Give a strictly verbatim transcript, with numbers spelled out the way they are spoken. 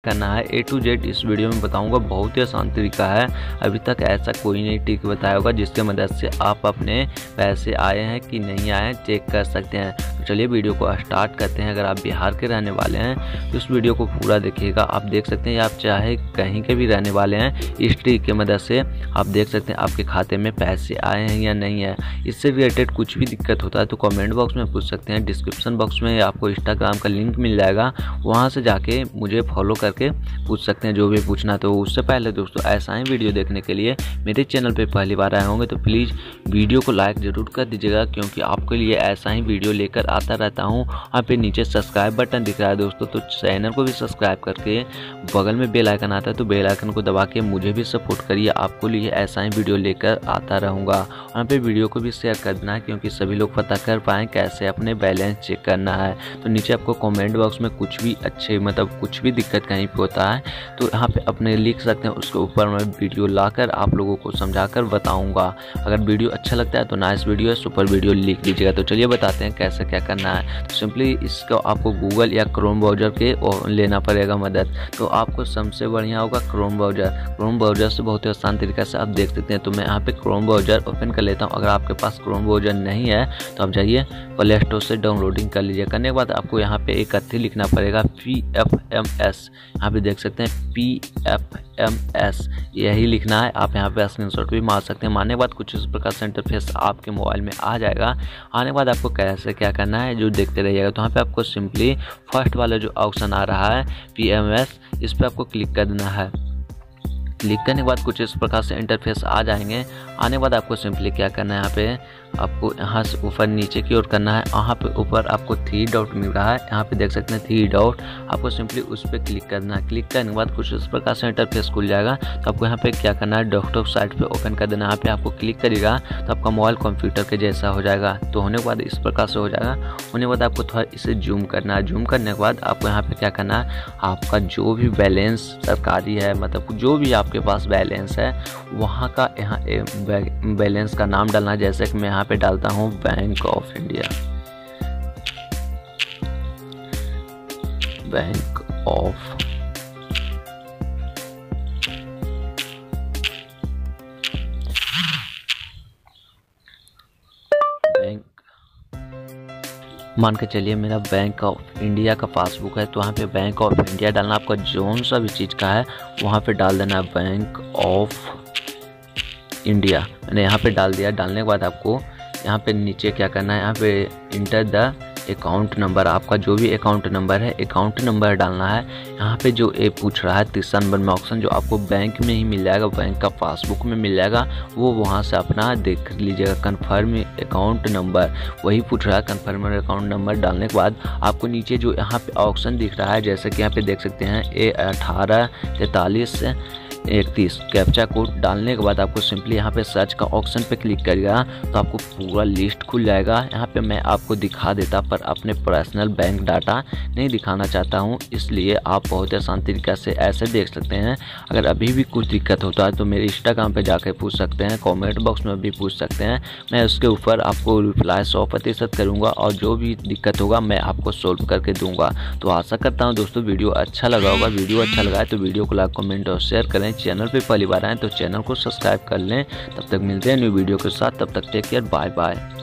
करना है A to Z इस वीडियो में बताऊंगा। बहुत ही आसान तरीका है, अभी तक ऐसा कोई नहीं ट्रिक बताया होगा जिसके मदद से आप अपने पैसे आए हैं कि नहीं आए हैं चेक कर सकते हैं। तो चलिए वीडियो को स्टार्ट करते हैं। अगर आप बिहार के रहने वाले हैं तो इस वीडियो को पूरा देखिएगा। आप देख सकते हैं आप चाहे कहीं के भी रहने वाले हैं, इस ट्रिक की मदद से आप देख सकते हैं आपके खाते में पैसे आए हैं या नहीं है। इससे रिलेटेड कुछ भी दिक्कत होता है तो कमेंट बॉक्स में पूछ सकते हैं। डिस्क्रिप्शन बॉक्स में आपको इंस्टाग्राम का लिंक मिल जाएगा, वहाँ से जाके मुझे फॉलो कर के पूछ सकते हैं जो भी पूछना। तो उससे पहले दोस्तों ऐसा ही वीडियो देखने के लिए मेरे चैनल पे पहली बार आए होंगे तो प्लीज़ वीडियो को लाइक ज़रूर कर दीजिएगा, क्योंकि आपके लिए ऐसा ही वीडियो लेकर आता रहता हूँ। यहाँ पे नीचे सब्सक्राइब बटन दिख रहा है दोस्तों, तो चैनल को भी सब्सक्राइब करके बगल में बेल आइकन आता है तो बेल आइकन को दबा के मुझे भी सपोर्ट करिए। आपको लिए ऐसा ही वीडियो लेकर आता रहूँगा। यहाँ पे वीडियो को भी शेयर कर देना है, क्योंकि सभी लोग पता कर पाएँ कैसे अपने बैलेंस चेक करना है। तो नीचे आपको कमेंट बॉक्स में कुछ भी अच्छे मतलब कुछ भी दिक्कत कहीं पे होता है तो यहाँ पे अपने लिख सकते हैं, उसके ऊपर मैं वीडियो लाकर आप लोगों को समझाकर बताऊंगा। अगर वीडियो अच्छा लगता है तो नाइस वीडियो है, सुपर वीडियो लिख दीजिएगा। तो चलिए बताते हैं कैसे क्या करना है। तो सिंपली इसको आपको गूगल या क्रोम ब्राउज़र के लेना पड़ेगा मदद। तो आपको सबसे बढ़िया होगा क्रोम ब्राउज़र। क्रोम ब्राउज़र से बहुत ही आसान तरीके से आप देख सकते हैं। तो मैं यहाँ पे क्रोम ब्राउज़र ओपन कर लेता हूँ। अगर आपके पास क्रोम ब्राउज़र नहीं है तो आप जाइए प्ले स्टोर से डाउनलोडिंग कर लीजिए। करने के बाद आपको यहाँ पे एक अथी लिखना पड़ेगा पी एफ एम एस। यहाँ पे देख सकते हैं पी एफ एम एस यही लिखना है। आप यहाँ पे स्क्रीनशॉट भी मार सकते हैं। मारने के बाद कुछ इस प्रकार से इंटरफेस आपके मोबाइल में आ जाएगा। आने के बाद आपको कैसे क्या करना है जो देखते रहिएगा। तो यहाँ पे आपको सिंपली फर्स्ट वाला जो ऑप्शन आ रहा है पी एम एस, इस पर आपको क्लिक कर देना है। क्लिक करने के बाद कुछ इस प्रकार से इंटरफेस आ जाएंगे। आने के बाद आपको सिंपली क्या करना है, यहाँ पे आपको यहाँ से ऊपर नीचे की ओर करना है। यहाँ पे ऊपर आपको थ्री डॉट मिल रहा है, यहाँ पे देख सकते हैं थ्री डॉट, आपको सिंपली उस पर क्लिक करना है। क्लिक करने के बाद कुछ इस प्रकार से इंटरफेस खुल जाएगा। तो आपको यहाँ पे क्या करना है, डेस्कटॉप साइट पे ओपन कर देना है। यहाँ पे आपको क्लिक करिएगा तो आपका मोबाइल कंप्यूटर के जैसा हो जाएगा। तो होने के बाद इस प्रकार से हो जाएगा। होने के बाद आपको थोड़ा इसे जूम करना है। जूम करने के बाद आपको यहाँ पे क्या करना है, आपका जो भी बैलेंस सरकारी है मतलब जो भी आपके पास बैलेंस है वहाँ का यहाँ बैलेंस का नाम डालना है। जैसे कि मैं यहाँ पे डालता हूँ bank of India, bank of bank मान के चलिए मेरा बैंक ऑफ इंडिया का पासबुक है। तो वहाँ पे बैंक ऑफ इंडिया डालना, आपका जोन सा भी चीज़ का है वहाँ पे डाल देना है बैंक ऑफ इंडिया। मैंने यहाँ पे डाल दिया। डालने के बाद आपको यहाँ पे नीचे क्या करना है, यहाँ पे इंटर द अकाउंट नंबर, आपका जो भी अकाउंट नंबर है अकाउंट नंबर डालना है। यहाँ पे जो ए पूछ रहा है तीसरा नंबर में ऑप्शन जो आपको बैंक में ही मिल जाएगा, बैंक का पासबुक में मिल जाएगा, वो वहाँ से अपना देख लीजिएगा। कन्फर्म अकाउंट नंबर वही पूछ रहा है। कन्फर्म अकाउंट नंबर डालने के बाद आपको नीचे जो यहाँ पे ऑप्शन दिख रहा है, जैसे कि यहाँ पे देख सकते हैं ए अठारह तैंतालीस इकतीस कैप्चा कोड डालने के बाद आपको सिंपली यहाँ पे सर्च का ऑप्शन पे क्लिक करिएगा तो आपको पूरा लिस्ट खुल जाएगा। यहाँ पे मैं आपको दिखा देता पर अपने पर्सनल बैंक डाटा नहीं दिखाना चाहता हूँ, इसलिए आप बहुत आसान तरीके से ऐसे देख सकते हैं। अगर अभी भी कुछ दिक्कत होता है तो मेरे इंस्टाग्राम पे जाकर पूछ सकते हैं, कमेंट बॉक्स में भी पूछ सकते हैं। मैं उसके ऊपर आपको रिप्लाई सौ प्रतिशत करूँगा और जो भी दिक्कत होगा मैं आपको सोल्व करके दूँगा। तो आशा करता हूँ दोस्तों वीडियो अच्छा लगा होगा। वीडियो अच्छा लगा है तो वीडियो को लाइक कमेंट और शेयर करें। चैनल पे पहली बार आए तो चैनल को सब्सक्राइब कर लें। तब तक मिलते हैं न्यू वीडियो के साथ, तब तक टेक केयर, बाय बाय।